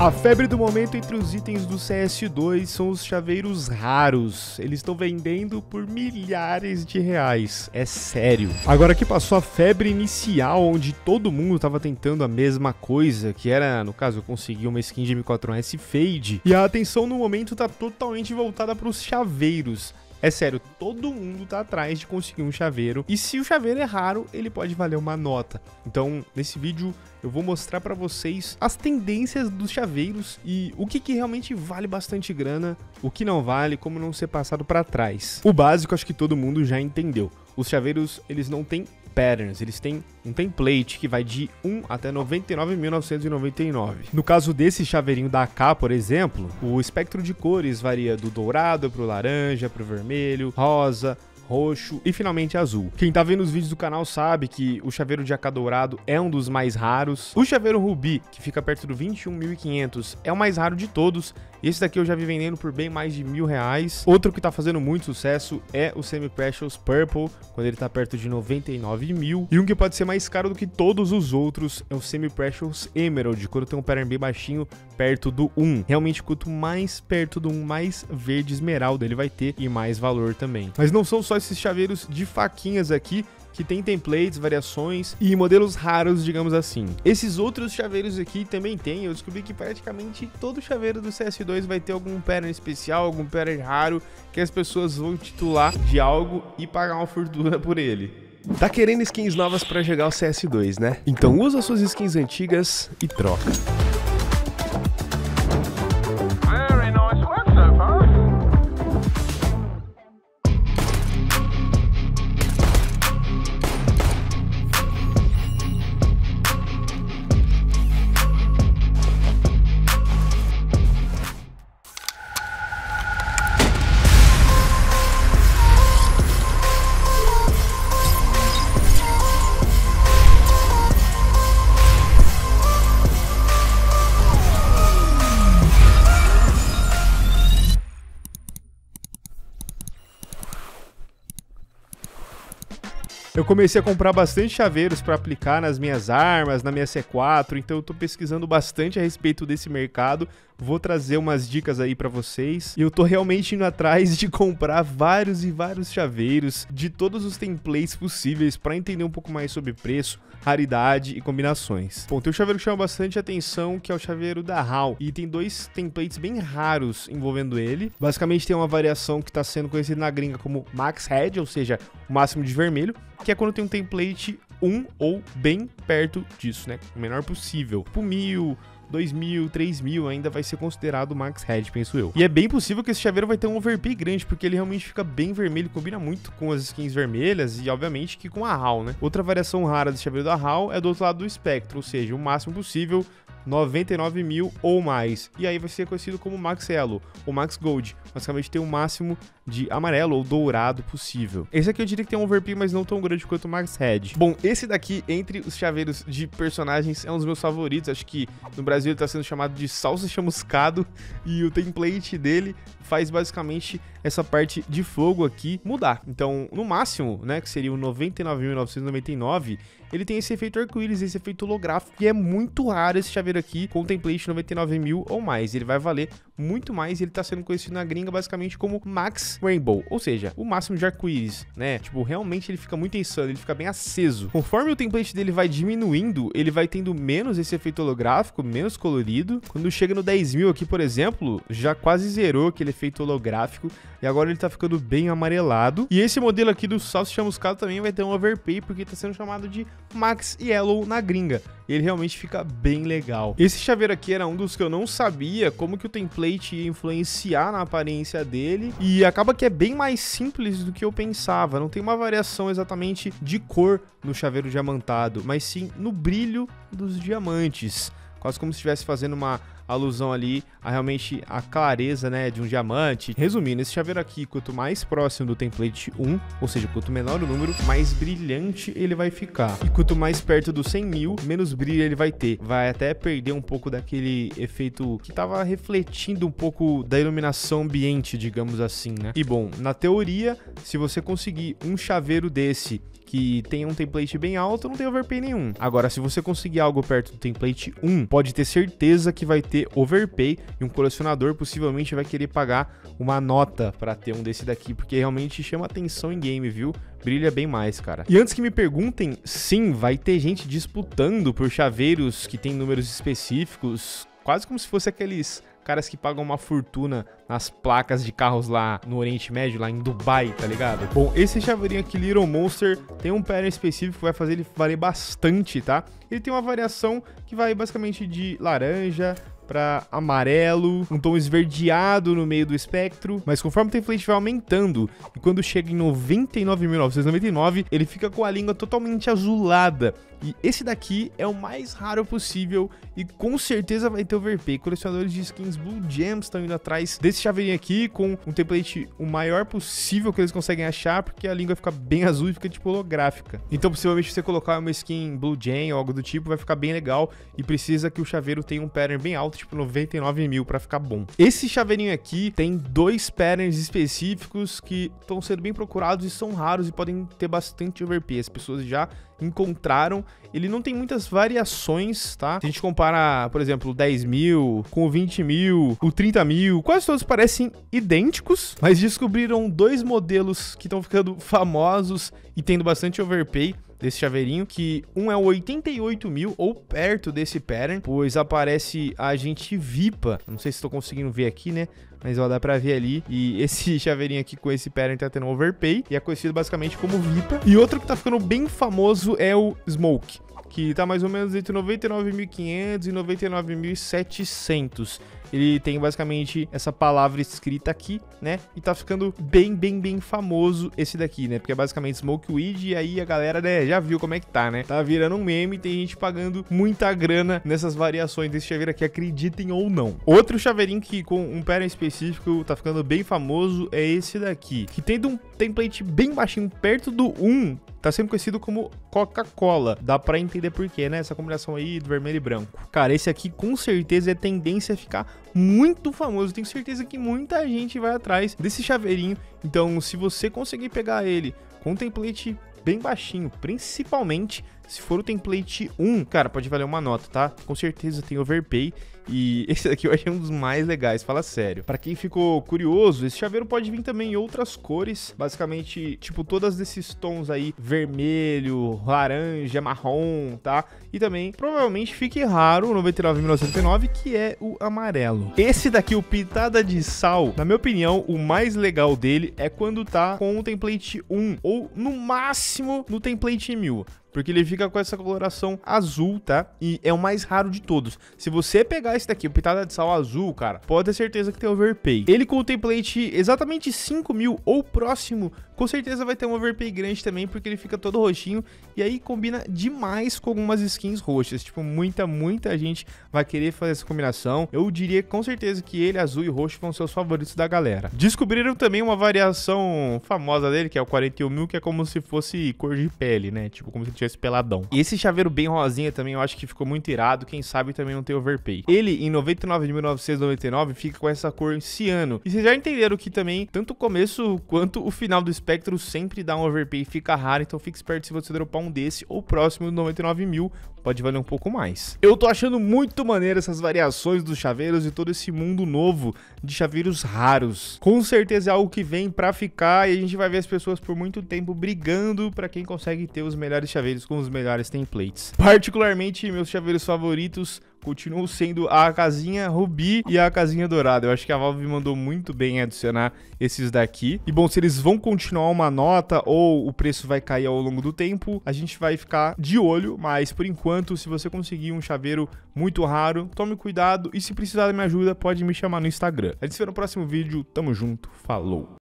A febre do momento entre os itens do CS2 são os chaveiros raros. Eles estão vendendo por milhares de reais. É sério. Agora que passou a febre inicial, onde todo mundo estava tentando a mesma coisa, que era, no caso, conseguir uma skin de M4S Fade, e a atenção no momento está totalmente voltada para os chaveiros. É sério, todo mundo tá atrás de conseguir um chaveiro, e se o chaveiro é raro, ele pode valer uma nota. Então, nesse vídeo, eu vou mostrar pra vocês as tendências dos chaveiros e o que realmente vale bastante grana, o que não vale, como não ser passado pra trás. O básico, acho que todo mundo já entendeu. Os chaveiros, eles não têm patterns, eles têm um template que vai de 1 até 99.999. No caso desse chaveirinho da AK, por exemplo, o espectro de cores varia do dourado pro laranja, pro vermelho, rosa, roxo e finalmente azul. Quem tá vendo os vídeos do canal sabe que o chaveiro de AK dourado é um dos mais raros. O chaveiro rubi, que fica perto do 21.500, é o mais raro de todos. Esse daqui eu já vi vendendo por bem mais de R$1.000. Outro que tá fazendo muito sucesso é o Semi Precious Purple, quando ele tá perto de 99 mil. E um que pode ser mais caro do que todos os outros é o Semi Precious Emerald, quando tem um pattern bem baixinho, perto do 1. Realmente, quanto mais perto do 1, mais verde esmeralda ele vai ter e mais valor também. Mas não são só esses chaveiros de faquinhas aqui que tem templates, variações e modelos raros, digamos assim. Esses outros chaveiros aqui também tem. Eu descobri que praticamente todo chaveiro do CS2 vai ter algum pattern especial, algum pattern raro, que as pessoas vão titular de algo e pagar uma fortuna por ele. Tá querendo skins novas pra jogar o CS2, né? Então usa suas skins antigas e troca. Eu comecei a comprar bastante chaveiros para aplicar nas minhas armas, na minha C4, então eu tô pesquisando bastante a respeito desse mercado. Vou trazer umas dicas aí pra vocês. E eu tô realmente indo atrás de comprar vários e vários chaveiros de todos os templates possíveis para entender um pouco mais sobre preço, raridade e combinações. Bom, tem um chaveiro que chama bastante atenção, que é o chaveiro da HAL. E tem dois templates bem raros envolvendo ele. Basicamente tem uma variação que tá sendo conhecida na gringa como Max Red, ou seja, o máximo de vermelho, que é quando tem um template 1 ou bem perto disso, né? O menor possível. Tipo 1.000, 2.000, 3.000 ainda vai ser considerado Max Red, penso eu. E é bem possível que esse chaveiro vai ter um overpay grande, porque ele realmente fica bem vermelho, combina muito com as skins vermelhas e, obviamente, que com a HAL, né? Outra variação rara desse chaveiro da HAL é do outro lado do espectro, ou seja, o máximo possível 99 mil ou mais. E aí vai ser conhecido como Max Yellow ou Max Gold. Basicamente tem o máximo de amarelo ou dourado possível. Esse aqui eu diria que tem um overpay, mas não tão grande quanto o Max Red. Bom, esse daqui, entre os chaveiros de personagens, é um dos meus favoritos. Acho que no Brasil ele tá sendo chamado de salsa chamuscado. E o template dele faz basicamente essa parte de fogo aqui mudar. Então, no máximo, né, que seria o 99.999, ele tem esse efeito arco-íris, esse efeito holográfico, e é muito raro esse chaveiro aqui com template 99 mil ou mais. Ele vai valer muito mais e ele tá sendo conhecido na gringa basicamente como Max Rainbow, ou seja, o máximo de arco-íris, né? Tipo, realmente ele fica muito insano, ele fica bem aceso. Conforme o template dele vai diminuindo, ele vai tendo menos esse efeito holográfico, menos colorido. Quando chega no 10 mil aqui, por exemplo, já quase zerou aquele efeito holográfico e agora ele tá ficando bem amarelado. E esse modelo aqui do salsa chamuscado também vai ter um overpay, porque tá sendo chamado de Max Yellow na gringa. Ele realmente fica bem legal. Esse chaveiro aqui era um dos que eu não sabia como que o template ia influenciar na aparência dele, e acaba que é bem mais simples do que eu pensava. Não tem uma variação exatamente de cor no chaveiro diamantado, mas sim no brilho dos diamantes. Quase como se estivesse fazendo uma alusão ali a realmente a clareza, né, de um diamante. Resumindo, esse chaveiro aqui, quanto mais próximo do template 1, ou seja, quanto menor o número, mais brilhante ele vai ficar. E quanto mais perto dos 100 mil, menos brilho ele vai ter. Vai até perder um pouco daquele efeito que tava refletindo um pouco da iluminação ambiente, digamos assim, né? E bom, na teoria, se você conseguir um chaveiro desse que tem um template bem alto, não tem overpay nenhum. Agora, se você conseguir algo perto do template 1, pode ter certeza que vai ter overpay e um colecionador possivelmente vai querer pagar uma nota pra ter um desse daqui, porque realmente chama atenção em game, viu? Brilha bem mais, cara. E antes que me perguntem, sim, vai ter gente disputando por chaveiros que tem números específicos, quase como se fosse aqueles caras que pagam uma fortuna nas placas de carros lá no Oriente Médio, lá em Dubai, tá ligado? Bom, esse chaveirinho aqui, Little Monster, tem um pattern específico que vai fazer ele valer bastante, tá? Ele tem uma variação que vai basicamente de laranja para amarelo, um tom esverdeado no meio do espectro, mas conforme o template vai aumentando, e quando chega em 99.999, ele fica com a língua totalmente azulada. E esse daqui é o mais raro possível e com certeza vai ter overpay. Colecionadores de skins Blue Gems estão indo atrás desse chaveirinho aqui com um template o maior possível que eles conseguem achar, porque a língua fica bem azul e fica tipo holográfica. Então possivelmente você colocar uma skin Blue Gem ou algo do tipo vai ficar bem legal e precisa que o chaveiro tenha um pattern bem alto, tipo 99 mil pra ficar bom. Esse chaveirinho aqui tem 2 patterns específicos que estão sendo bem procurados e são raros e podem ter bastante overpay. As pessoas já encontraram. Ele não tem muitas variações, tá? Se a gente compara, por exemplo, o 10 mil com o 20 mil, o 30 mil, quase todos parecem idênticos, mas descobriram 2 modelos que estão ficando famosos e tendo bastante overpay desse chaveirinho, que um é o 88 mil, ou perto desse pattern, pois aparece a agente Vipa. Não sei se estou conseguindo ver aqui, né? Mas ó, dá pra ver ali. E esse chaveirinho aqui com esse pattern tá tendo overpay, e é conhecido basicamente como Vipa. E outro que tá ficando bem famoso é o Smoke, que tá mais ou menos entre 99.500 e 99.700. Ele tem basicamente essa palavra escrita aqui, né? E tá ficando bem famoso esse daqui, né? Porque é basicamente Smoke Weed e aí a galera, né, já viu como é que tá, né? Tá virando um meme e tem gente pagando muita grana nessas variações desse chaveiro aqui, acreditem ou não. Outro chaveirinho que com um pattern específico tá ficando bem famoso é esse daqui, que tendo um template bem baixinho, perto do 1, tá sendo conhecido como Coca-Cola. Dá pra entender por quê, né? Essa combinação aí do vermelho e branco. Cara, esse aqui com certeza é tendência a ficar muito famoso. Tenho certeza que muita gente vai atrás desse chaveirinho. Então, se você conseguir pegar ele com um template bem baixinho, principalmente se for o template 1, cara, pode valer uma nota, tá? Com certeza tem overpay. E esse daqui eu achei um dos mais legais, fala sério. Pra quem ficou curioso, esse chaveiro pode vir também em outras cores. Basicamente, tipo, todos esses tons aí, vermelho, laranja, marrom, tá? E também, provavelmente, fique raro o 99.999, que é o amarelo. Esse daqui, o Pitada de Sal, na minha opinião, o mais legal dele é quando tá com o template 1, ou no máximo no template 1000. Porque ele fica com essa coloração azul, tá? E é o mais raro de todos. Se você pegar esse daqui, o Pitada de Sal azul, cara, pode ter certeza que tem overpay. Ele com o template exatamente 5 mil ou próximo, com certeza vai ter um overpay grande também, porque ele fica todo roxinho. E aí combina demais com algumas skins roxas. Tipo, muita gente vai querer fazer essa combinação. Eu diria com certeza que ele, azul e roxo, vão ser os favoritos da galera. Descobriram também uma variação famosa dele, que é o 41 mil, que é como se fosse cor de pele, né? Tipo, como se tivesse peladão. E esse chaveiro bem rosinha também eu acho que ficou muito irado, quem sabe também não tem overpay. Ele em 99.999 fica com essa cor ciano. E vocês já entenderam que também tanto o começo quanto o final do espectro sempre dá um overpay e fica raro, então fique esperto se você dropar um desse ou próximo do 99 mil, pode valer um pouco mais. Eu tô achando muito maneiro essas variações dos chaveiros e todo esse mundo novo de chaveiros raros. Com certeza é algo que vem pra ficar e a gente vai ver as pessoas por muito tempo brigando pra quem consegue ter os melhores chaveiros com os melhores templates. Particularmente, meus chaveiros favoritos continuam sendo a casinha Rubi e a casinha Dourada. Eu acho que a Valve mandou muito bem em adicionar esses daqui. E bom, se eles vão continuar uma nota ou o preço vai cair ao longo do tempo, a gente vai ficar de olho. Mas por enquanto, se você conseguir um chaveiro muito raro, tome cuidado. E se precisar da minha ajuda, pode me chamar no Instagram. A gente se vê no próximo vídeo. Tamo junto. Falou!